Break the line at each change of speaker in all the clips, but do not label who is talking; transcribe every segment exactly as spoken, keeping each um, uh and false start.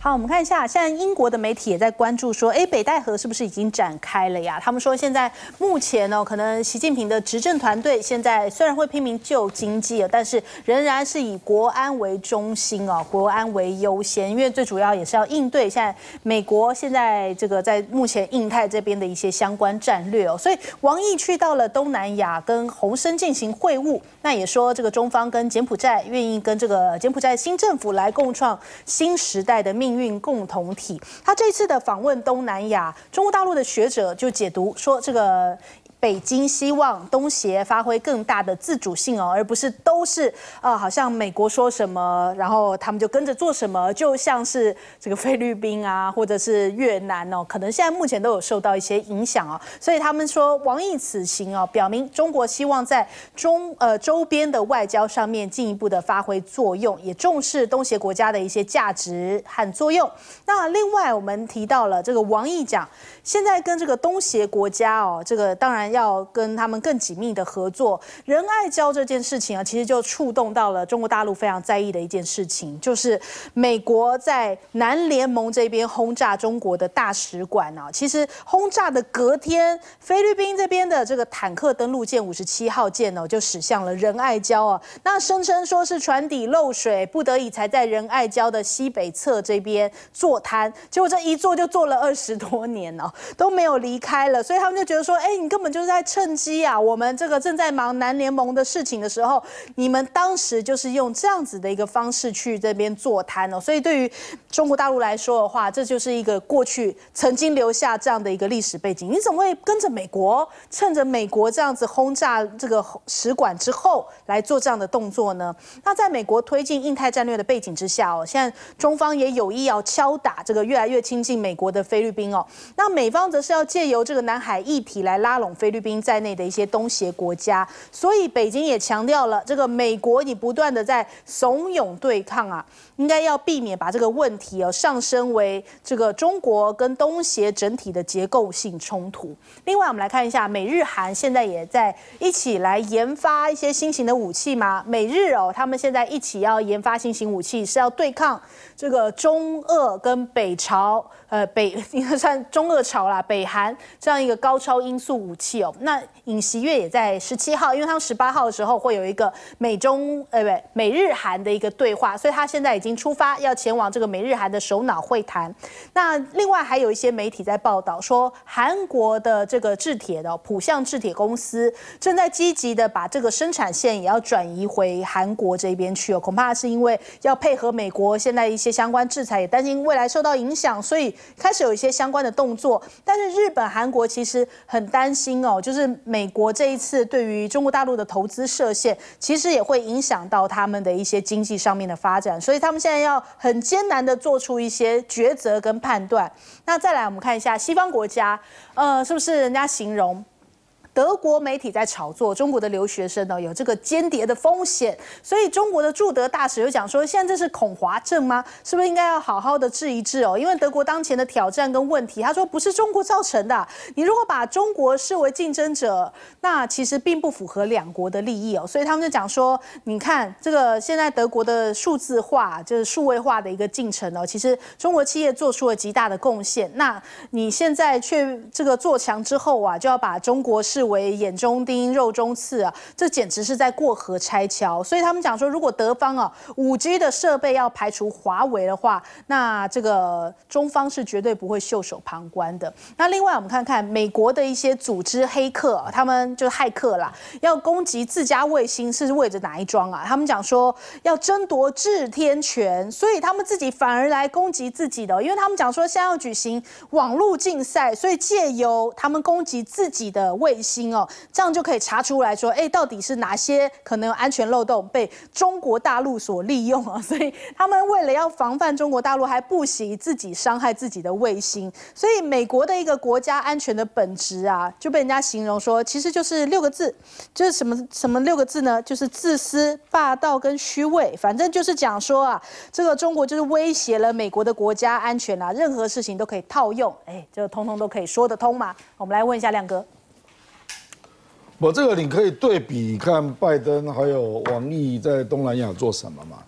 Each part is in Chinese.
好，我们看一下，现在英国的媒体也在关注说，哎，北戴河是不是已经展开了呀？他们说，现在目前呢，可能习近平的执政团队现在虽然会拼命救经济，但是仍然是以国安为中心哦，国安为优先，因为最主要也是要应对现在美国现在这个在目前印太这边的一些相关战略哦。所以王毅去到了东南亚，跟洪森进行会晤，那也说这个中方跟柬埔寨愿意跟这个柬埔寨新政府来共创新时代的命运共同体。他这次的访问东南亚，中国大陆的学者就解读说，这个北京希望东协发挥更大的自主性哦，而不是都是呃，好像美国说什么，然后他们就跟着做什么，就像是这个菲律宾啊，或者是越南哦，可能现在目前都有受到一些影响哦。所以他们说，王毅此行哦，表明中国希望在中呃周边的外交上面进一步的发挥作用，也重视东协国家的一些价值和作用。那另外我们提到了这个王毅讲，现在跟这个东协国家哦，这个当然要跟他们更紧密的合作。仁爱礁这件事情啊，其实就触动到了中国大陆非常在意的一件事情，就是美国在南联盟这边轰炸中国的大使馆啊。其实轰炸的隔天，菲律宾这边的这个坦克登陆舰五十七号舰哦，就驶向了仁爱礁啊。那声称说是船底漏水，不得已才在仁爱礁的西北侧这边坐滩，结果这一坐就坐了二十多年哦，都没有离开了。所以他们就觉得说，哎，你根本就是在趁机啊，我们这个正在忙南联盟的事情的时候，你们当时就是用这样子的一个方式去这边坐滩哦。所以对于中国大陆来说的话，这就是一个过去曾经留下这样的一个历史背景。你怎么会跟着美国，趁着美国这样子轰炸这个使馆之后来做这样的动作呢？那在美国推进印太战略的背景之下哦，现在中方也有意要敲打这个越来越亲近美国的菲律宾哦。那美方则是要借由这个南海议题来拉拢菲律宾在内的一些东协国家，所以北京也强调了，这个美国你不断的在怂恿对抗啊，应该要避免把这个问题哦上升为这个中国跟东协整体的结构性冲突。另外，我们来看一下，美日韩现在也在一起来研发一些新型的武器吗？美日哦，他们现在一起要研发新型武器，是要对抗这个中俄跟北朝，呃，北应该算中俄朝啦，北韩这样一个高超音速武器哦。那尹锡悦也在十七号，因为他们十八号的时候会有一个美中呃不美日韩的一个对话，所以他现在已经出发要前往这个美日韩的首脑会谈。那另外还有一些媒体在报道说，韩国的这个制铁的浦项制铁公司正在积极的把这个生产线也要转移回韩国这边去哦，恐怕是因为要配合美国现在一些相关制裁，也担心未来受到影响，所以开始有一些相关的动作。但是日本、韩国其实很担心哦，就是美国这一次对于中国大陆的投资设限，其实也会影响到他们的一些经济上面的发展，所以他们现在要很艰难的做出一些抉择跟判断。那再来，我们看一下西方国家，呃，是不是人家形容？德国媒体在炒作中国的留学生呢有这个间谍的风险，所以中国的驻德大使有讲说，现在这是恐华症吗？是不是应该要好好的治一治哦？因为德国当前的挑战跟问题，他说不是中国造成的。你如果把中国视为竞争者，那其实并不符合两国的利益哦。所以他们就讲说，你看这个现在德国的数字化，就是数位化的一个进程哦，其实中国企业做出了极大的贡献。那你现在却这个做强之后啊，就要把中国视为眼中钉、肉中刺啊，这简直是在过河拆桥。所以他们讲说，如果德方啊五 G 的设备要排除华为的话，那这个中方是绝对不会袖手旁观的。那另外我们看看美国的一些组织黑客，他们就是骇客啦，要攻击自家卫星是为着哪一桩啊？他们讲说要争夺制天权，所以他们自己反而来攻击自己的，因为他们讲说现在要举行网络竞赛，所以借由他们攻击自己的卫星哦，这样就可以查出来说，哎，到底是哪些可能有安全漏洞被中国大陆所利用啊？所以他们为了要防范中国大陆，还不惜自己伤害自己的卫星。所以美国的一个国家安全的本质啊，就被人家形容说，其实就是六个字，就是什么什么六个字呢？就是自私、霸道跟虚伪。反正就是讲说啊，这个中国就是威胁了美国的国家安全啊，任何事情都可以套用，哎，这个通通都可以说得通嘛。我们来问一下亮哥。
我这个你可以对比看拜登还有王毅在东南亚做什么嘛？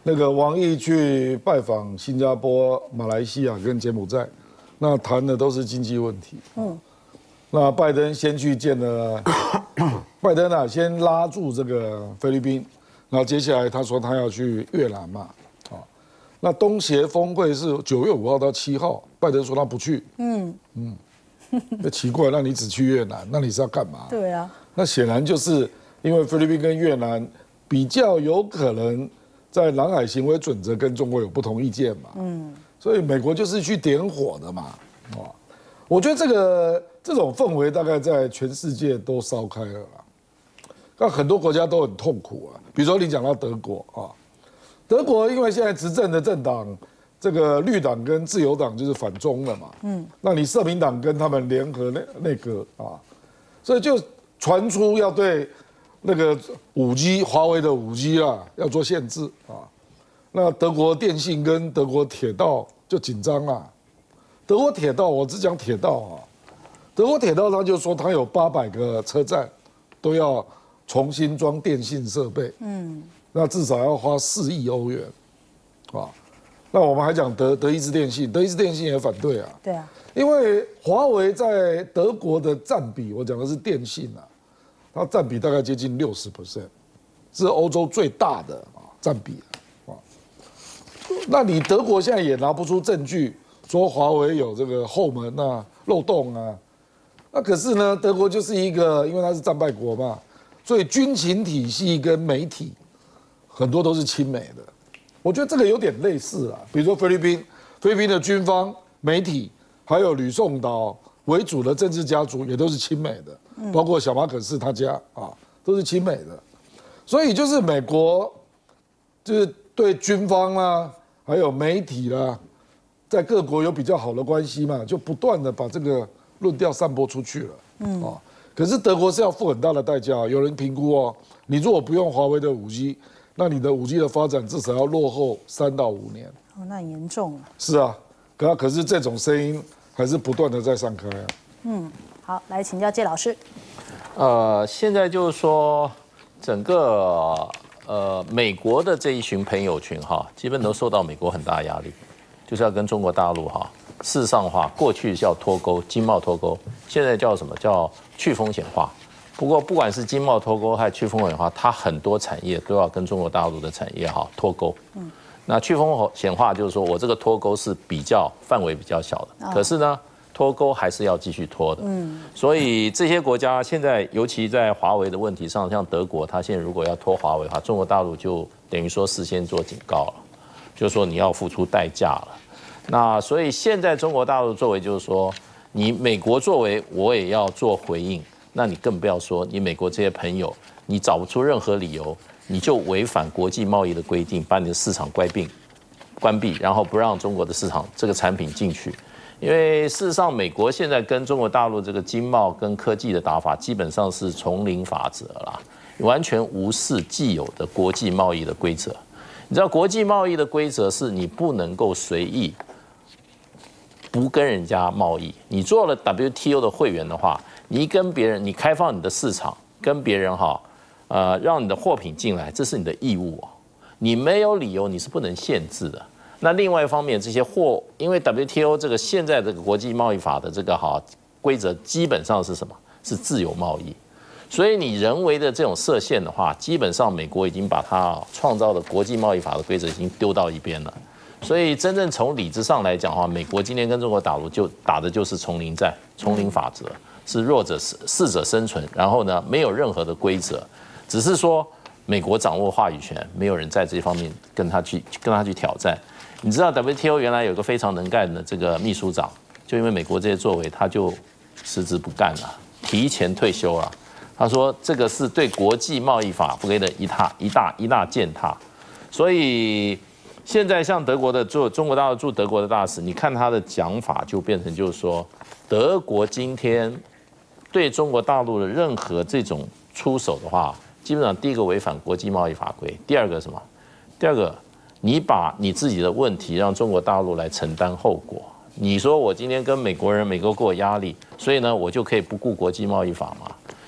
那个王毅去拜访新加坡、马来西亚跟柬埔寨，那谈的都是经济问题。嗯，那拜登先去见了，拜登啊，先拉住这个菲律宾，然后接下来他说他要去越南嘛，啊，那东协峰会是九月五号到七号，拜登说他不去。嗯嗯，那奇怪，那你只去越南，那你是要干嘛？
对啊，
那显然就是因为菲律宾跟越南比较有可能在南海行为准则跟中国有不同意见嘛，嗯，所以美国就是去点火的嘛，哦，我觉得这个这种氛围大概在全世界都烧开了啦，那很多国家都很痛苦啊，比如说你讲到德国啊，德国因为现在执政的政党，这个绿党跟自由党就是反中了嘛，嗯，那你社民党跟他们联合那那个啊，所以就传出要对那个五 G 华为的五 G 啊要做限制啊，那德国电信跟德国铁道就紧张了。德国铁道我只讲铁道啊，德国铁道他就说他有八百个车站都要重新装电信设备，嗯，那至少要花四亿欧元，啊，那我们还讲德德意志电信，德意志电信也反对啊，
对啊，
因为华为在德国的占比，我讲的是电信啊。它占比大概接近六十 percent， 是欧洲最大的啊占比啊。那你德国现在也拿不出证据说华为有这个后门啊、漏洞啊。那可是呢，德国就是一个，因为它是战败国嘛，所以军情体系跟媒体很多都是亲美的。我觉得这个有点类似啦，比如说菲律宾，菲律宾的军方、媒体还有吕宋岛为主的政治家族也都是亲美的。包括小马可仕他家啊，都是亲美的，所以就是美国，就是对军方啦，还有媒体啦，在各国有比较好的关系嘛，就不断的把这个论调散播出去了。嗯啊，可是德国是要付很大的代价，有人评估哦，你如果不用华为的五 G， 那你的五 G 的发展至少要落后三到五年。
哦，那很严重啊。
是啊，可可是这种声音还是不断的在散开啊。嗯。
好，来请教介老师。
呃，现在就是说，整个呃美国的这一群朋友群哈，基本都受到美国很大压力，就是要跟中国大陆哈事实上化。过去叫脱钩，经贸脱钩，现在叫什么叫去风险化？不过不管是经贸脱钩还是去风险化，它很多产业都要跟中国大陆的产业哈脱钩。嗯，那去风险化就是说我这个脱钩是比较范围比较小的，可是呢。脱钩还是要继续脱的，嗯，所以这些国家现在，尤其在华为的问题上，像德国，它现在如果要脱华为的话，中国大陆就等于说事先做警告了，就说你要付出代价了。那所以现在中国大陆作为就是说，你美国作为我也要做回应，那你更不要说你美国这些朋友，你找不出任何理由，你就违反国际贸易的规定，把你的市场关闭，关闭，然后不让中国的市场这个产品进去。因为事实上，美国现在跟中国大陆这个经贸跟科技的打法，基本上是丛林法则啦，完全无视既有的国际贸易的规则。你知道，国际贸易的规则是你不能够随意不跟人家贸易。你做了 W T O 的会员的话，你一跟别人，你开放你的市场，跟别人哈，呃，让你的货品进来，这是你的义务哦。你没有理由，你是不能限制的。那另外一方面，这些货，因为 W T O 这个现在这个国际贸易法的这个哈规则，基本上是什么？是自由贸易。所以你人为的这种设限的话，基本上美国已经把它创造的国际贸易法的规则已经丢到一边了。所以真正从理智上来讲的话，美国今天跟中国打陆就打的就是丛林战、丛林法则，是弱者适者生存，然后呢没有任何的规则，只是说美国掌握话语权，没有人在这方面跟他去跟他去挑战。你知道 W T O 原来有个非常能干的这个秘书长，就因为美国这些作为，他就辞职不干了，提前退休了。他说这个是对国际贸易法规的一大一大一大践踏。所以现在像德国的驻中国大陆驻德国的大使，你看他的讲法就变成就是说，德国今天对中国大陆的任何这种出手的话，基本上第一个违反国际贸易法规，第二个什么？第二个。你把你自己的问题让中国大陆来承担后果。你说我今天跟美国人，美国给我压力，所以呢，我就可以不顾国际贸易法嘛？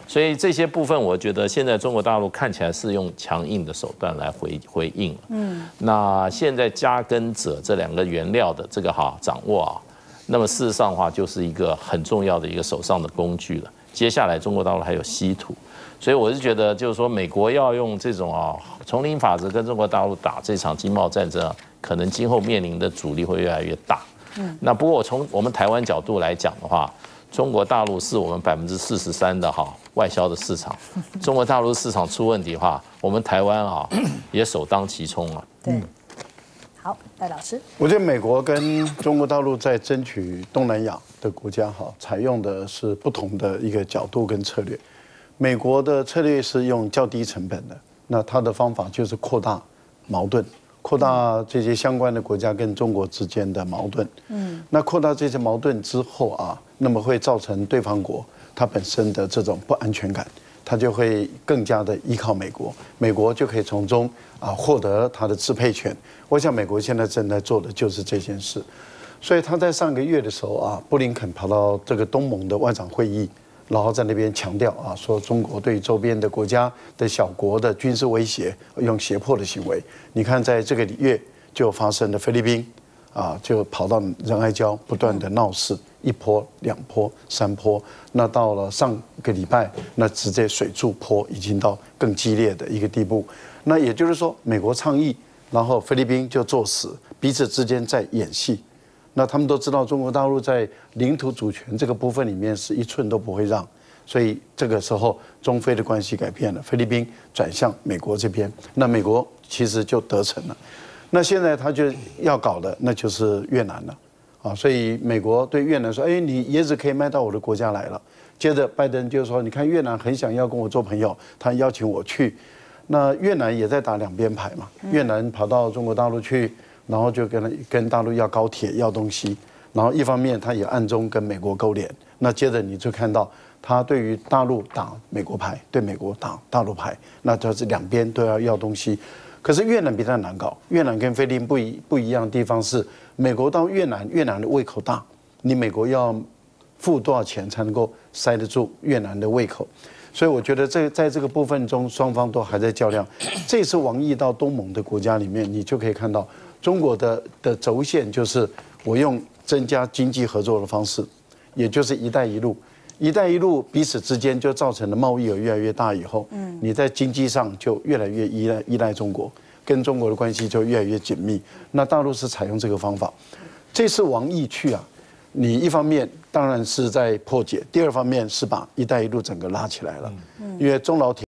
所以这些部分，我觉得现在中国大陆看起来是用强硬的手段来回回应了。嗯，那现在加跟锗这两个原料的这个哈掌握啊，那么事实上的话，就是一个很重要的一个手上的工具了。接下来中国大陆还有稀土，所以我是觉得，就是说美国要用这种啊丛林法则跟中国大陆打这场经贸战争啊，可能今后面临的阻力会越来越大。嗯，那不过从我们台湾角度来讲的话，中国大陆是我们百分之四十三的哈外销的市场，中国大陆市场出问题的话，我们台湾啊也首当其冲啊。
对，好，赖老师，
我觉得美国跟中国大陆在争取东南亚的国家哈，采用的是不同的一个角度跟策略。美国的策略是用较低成本的，那它的方法就是扩大矛盾。扩大这些相关的国家跟中国之间的矛盾，嗯，那扩大这些矛盾之后啊，那么会造成对方国它本身的这种不安全感，它就会更加的依靠美国，美国就可以从中啊获得它的支配权。我想美国现在正在做的就是这件事，所以他在上个月的时候啊，布林肯跑到这个东盟的外长会议。然后在那边强调啊，说中国对周边的国家的小国的军事威胁，用胁迫的行为。你看，在这个月就发生了菲律宾啊，就跑到仁爱礁不断的闹事，一波、两波、三波。那到了上个礼拜，那直接水柱坡已经到更激烈的一个地步。那也就是说，美国倡议，然后菲律宾就作死，彼此之间在演戏。那他们都知道，中国大陆在领土主权这个部分里面是一寸都不会让，所以这个时候中菲的关系改变了，菲律宾转向美国这边，那美国其实就得逞了。那现在他就要搞的那就是越南了，啊，所以美国对越南说，哎，你椰子可以卖到我的国家来了。接着拜登就说，你看越南很想要跟我做朋友，他邀请我去，那越南也在打两边牌嘛，越南跑到中国大陆去。然后就跟跟大陆要高铁要东西，然后一方面他也暗中跟美国勾连，那接着你就看到他对于大陆打美国牌，对美国打大陆牌，那就是两边都要要东西。可是越南比较难搞，越南跟菲律宾不一不一样的地方是，美国到越南，越南的胃口大，你美国要付多少钱才能够塞得住越南的胃口？所以我觉得这在这个部分中，双方都还在较量。这次王毅到东盟的国家里面，你就可以看到。中国的的轴线就是我用增加经济合作的方式，也就是“一带一路”。“一带一路”彼此之间就造成了贸易额越来越大以后，嗯，你在经济上就越来越依赖依赖中国，跟中国的关系就越来越紧密。那大陆是采用这个方法。这次王毅去啊，你一方面当然是在破解，第二方面是把“一带一路”整个拉起来了，因为中老铁。